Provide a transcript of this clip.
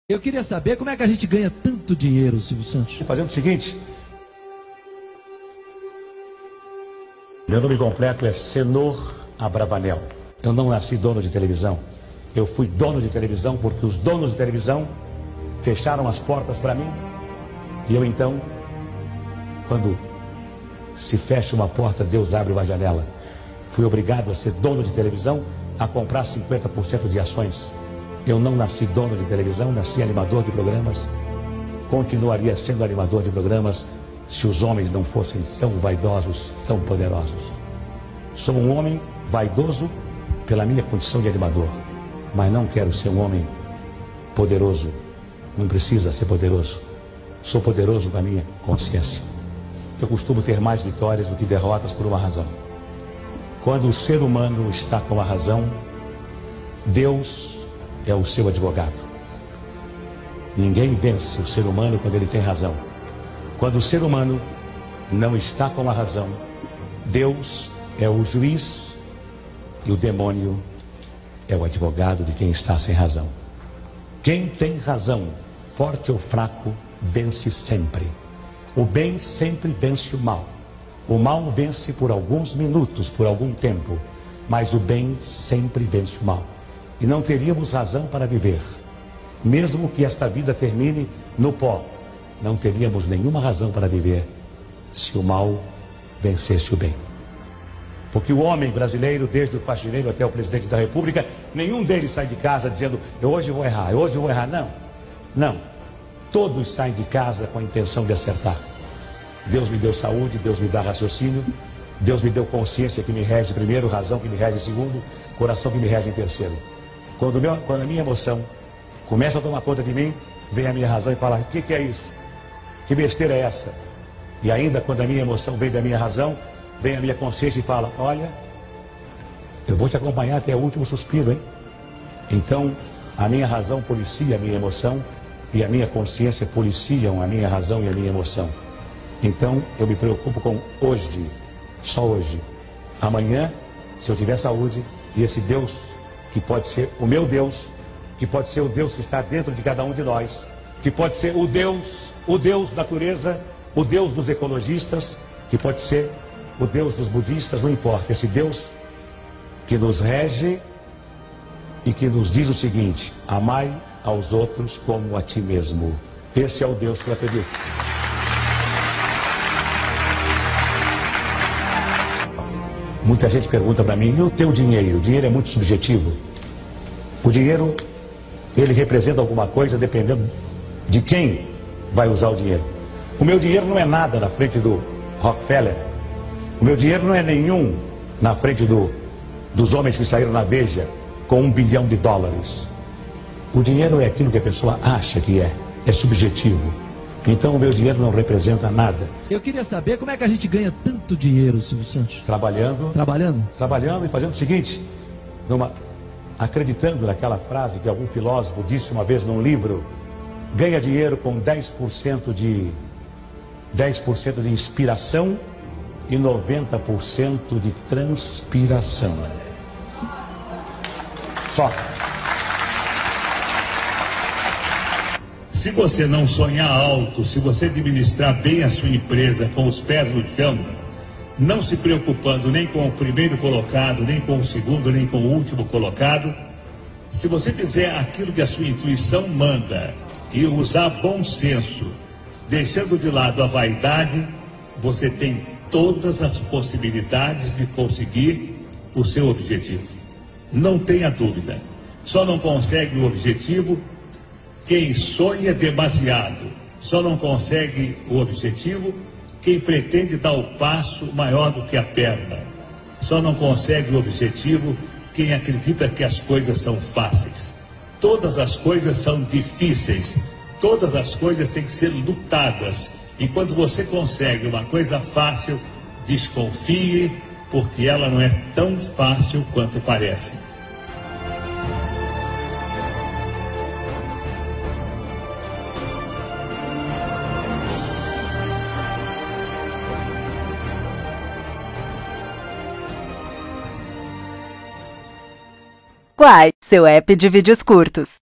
Eu queria saber como é que a gente ganha tanto dinheiro, Silvio Santos. Fazendo o seguinte. Meu nome completo é Senor Abravanel. Eu não nasci dono de televisão. Eu fui dono de televisão porque os donos de televisão fecharam as portas para mim. E eu então, quando se fecha uma porta, Deus abre uma janela. Fui obrigado a ser dono de televisão, a comprar 50% de ações. Eu não nasci dono de televisão, nasci animador de programas. Continuaria sendo animador de programas se os homens não fossem tão vaidosos, tão poderosos. Sou um homem vaidoso pela minha condição de animador, mas não quero ser um homem poderoso. Não precisa ser poderoso. Sou poderoso com a minha consciência. Eu costumo ter mais vitórias do que derrotas por uma razão. Quando o ser humano está com a razão, Deus é o seu advogado. Ninguém vence o ser humano quando ele tem razão. Quando o ser humano não está com a razão, Deus é o juiz e o demônio é o advogado de quem está sem razão. Quem tem razão, forte ou fraco, vence sempre. O bem sempre vence o mal. O mal vence por alguns minutos, por algum tempo, mas o bem sempre vence o mal. E não teríamos razão para viver. Mesmo que esta vida termine no pó, não teríamos nenhuma razão para viver se o mal vencesse o bem. Porque o homem brasileiro, desde o faxineiro até o presidente da República, nenhum deles sai de casa dizendo, eu hoje vou errar, eu hoje vou errar. Não, não. Todos saem de casa com a intenção de acertar. Deus me deu saúde, Deus me dá raciocínio, Deus me deu consciência que me rege primeiro, razão que me rege segundo, coração que me rege em terceiro. Quando a minha emoção começa a tomar conta de mim, vem a minha razão e fala, o que é isso? Que besteira é essa? E ainda quando a minha emoção vem da minha razão, vem a minha consciência e fala, olha, eu vou te acompanhar até o último suspiro, hein? Então, a minha razão policia a minha emoção e a minha consciência policiam a minha razão e a minha emoção. Então, eu me preocupo com hoje, só hoje. Amanhã, se eu tiver saúde, e esse Deus, que pode ser o meu Deus, que pode ser o Deus que está dentro de cada um de nós, que pode ser o Deus natureza, o Deus dos ecologistas, que pode ser o Deus dos budistas, não importa. Esse Deus que nos rege e que nos diz o seguinte, amai aos outros como a ti mesmo. Esse é o Deus que eu acredito. Muita gente pergunta para mim, e o teu dinheiro? O dinheiro é muito subjetivo. O dinheiro, ele representa alguma coisa dependendo de quem vai usar o dinheiro. O meu dinheiro não é nada na frente do Rockefeller. O meu dinheiro não é nenhum na frente dos homens que saíram na Veja com $1 bilhão. O dinheiro é aquilo que a pessoa acha que é subjetivo. Então o meu dinheiro não representa nada. Eu queria saber como é que a gente ganha tanto dinheiro, Silvio Santos. Trabalhando. Trabalhando e fazendo o seguinte, acreditando naquela frase que algum filósofo disse uma vez num livro, ganha dinheiro com 10% de inspiração e 90% de transpiração. Só. Se você não sonhar alto, se você administrar bem a sua empresa com os pés no chão, não se preocupando nem com o primeiro colocado, nem com o segundo, nem com o último colocado, se você fizer aquilo que a sua intuição manda e usar bom senso, deixando de lado a vaidade, você tem todas as possibilidades de conseguir o seu objetivo. Não tenha dúvida. Só não consegue o objetivo quem sonha demasiado. Só não consegue o objetivo quem pretende dar o passo maior do que a perna. Só não consegue o objetivo quem acredita que as coisas são fáceis. Todas as coisas são difíceis. Todas as coisas têm que ser lutadas. E quando você consegue uma coisa fácil, desconfie, porque ela não é tão fácil quanto parece. Quai, seu app de vídeos curtos.